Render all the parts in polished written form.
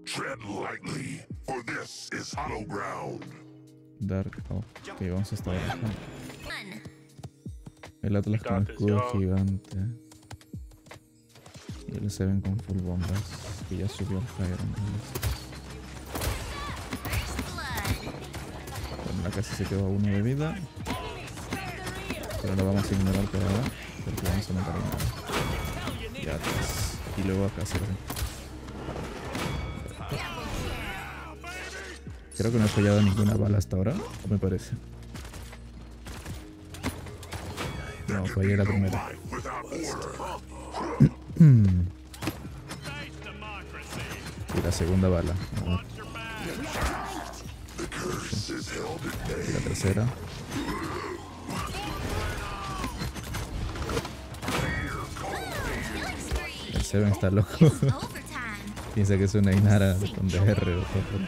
Tread lightly, for this is hollow ground. Dark. Oh, ok, vamos a estar bajando. El Atlas con escudo gigante. Y el Seven con full bombas. Que ya subió al Fire. Bueno, la casi se quedó a 1 de vida. Pero lo vamos a ignorar por ahora. Porque vamos a matar a nada. Ya atrás. Y luego acá se ve. Creo que no he fallado ninguna bala hasta ahora, ¿o me parece? No, fallé la primera. Y la segunda bala. Y la tercera. El Seven está loco. Piensa que es una Inara con DR o todo.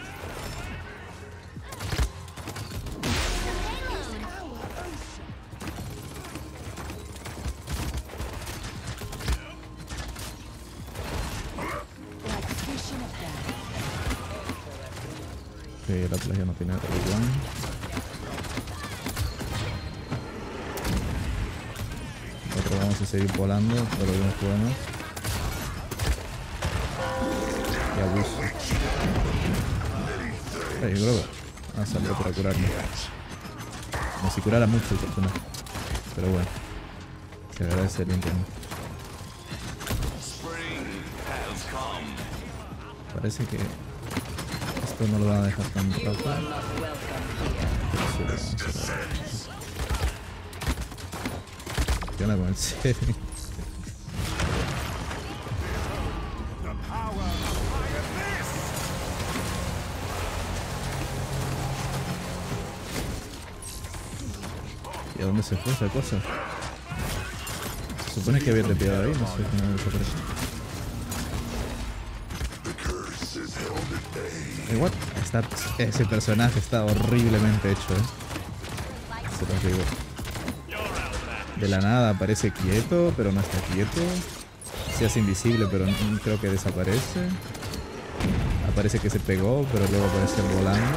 La playa no tiene igual. Nosotros vamos a seguir volando todo lo que nos podemos. Qué abuso. Hey, brother. Ah, salió para curarme. Como si curara mucho el personaje. Pero bueno. Se agradece el internet. Parece que esto no lo van a dejar tan rápido. ¿Qué onda con el Seven? ¿Y a dónde se fue esa cosa? Se supone que había tepeado ahí, no sé cómo desapareció. What? Ese personaje está horriblemente hecho, se los digo. De la nada aparece quieto, pero no está quieto. Se hace invisible, pero no, creo que desaparece. Aparece que se pegó, pero luego aparece volando.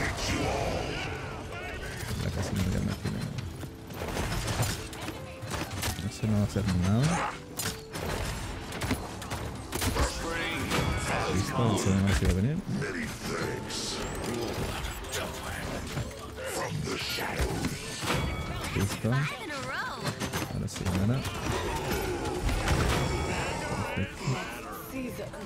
La casi no ya me tiene. Eso no va a hacer nada. Listo, el segundo no se va a venir. Listo. Ahora sí, gana. Perfecto.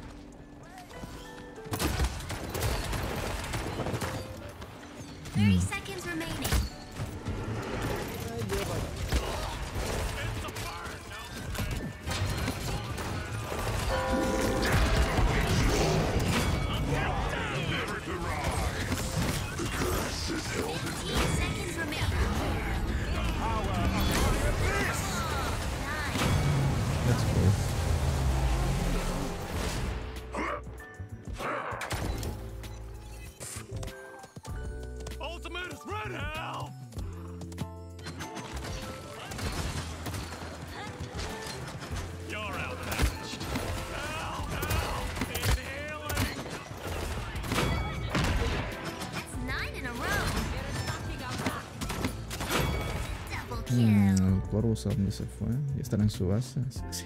Corvus, ¿a dónde se fue? ¿Ya están en su base? Sí.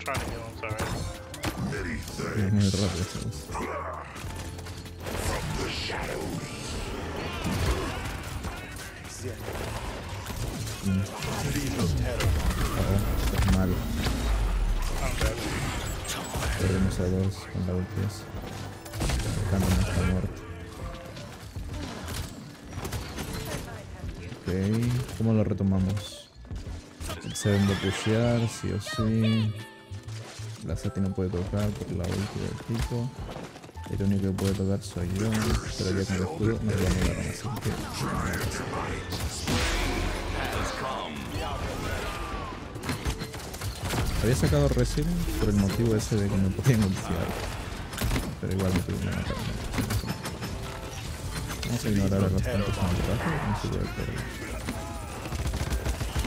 Es muy rápido esa base. Esto es malo. Perdemos a dos con la ulti esa. Dejando nuestra muerte. Ok, ¿cómo lo retomamos? El Seven va a pushear, sí o sí. La Sati no puede tocar por la ulti del tipo. El único que puede tocar soy yo, pero ya con el escudo nos lo anularon, así que... Había sacado Resident por el motivo ese de que me podían ultiar, pero igual me tuve que matar. Vamos a ignorar a los tantos en el traje, no se puede perder.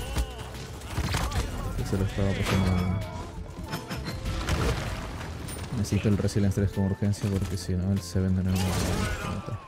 Se lo estaba pasando. Necesito el Resilience 3 con urgencia porque si no el 7 de nuevo me va a matar.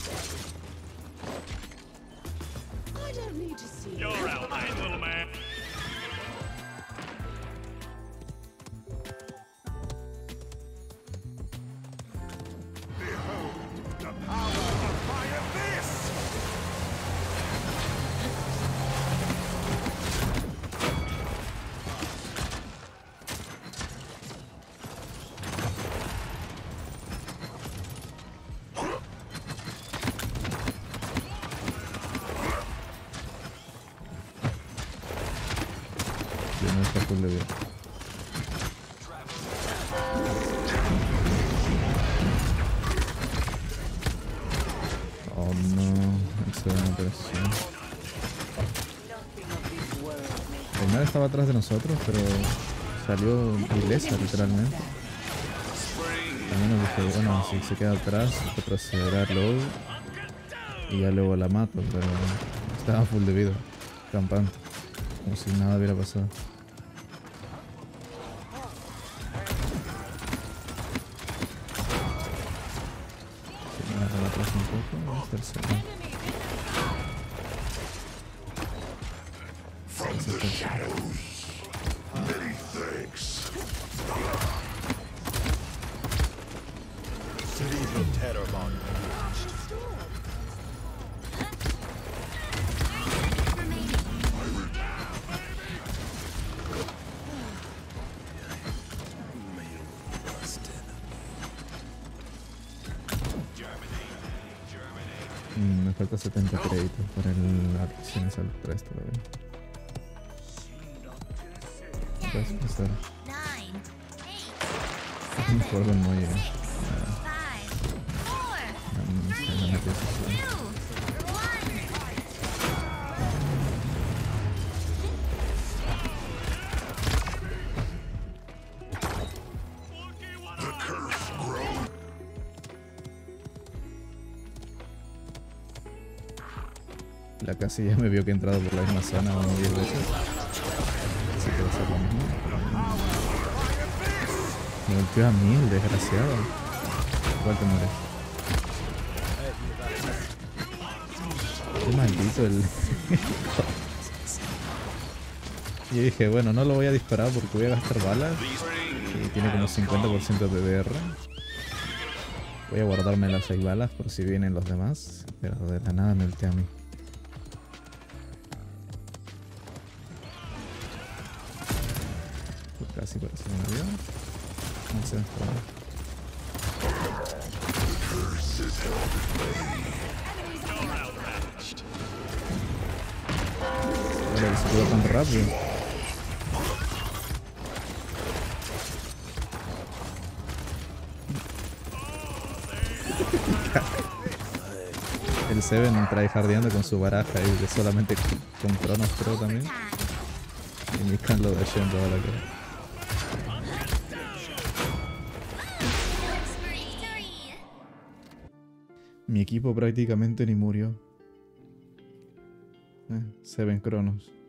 No está full de vida. Oh no, se ve una presión. Primero estaba atrás de nosotros, pero salió ilesa literalmente. También nos dije, bueno, si se queda atrás, retrocederá luego y ya luego la mato, pero estaba full de vida, campando, como si nada hubiera pasado. Atrás un poco, vamos tercero. From the shadows, many thanks. Cities of Terrabon. Me falta 70 créditos para las acciones al 3 todavía. Puedes pasar. Un juego en muelle. La casilla me vio que he entrado por la misma zona como 10 veces. Así que va a ser lo mismo. Me golpeó a mí, el desgraciado. Igual te mueres. Qué maldito el... Y dije, bueno, no lo voy a disparar porque voy a gastar balas. Y tiene como 50% de PBR. Voy a guardarme las 6 balas por si vienen los demás. Pero de la nada me ultea a mí. Casi parece un avión. No se me está. Ahora se quedó tan rápido. El Seven tryhardeando con su baraja y de solamente con Cronos creo también. Y mi Khan lo dashó en toda la cara. Mi equipo prácticamente ni murió. Seven Cronos.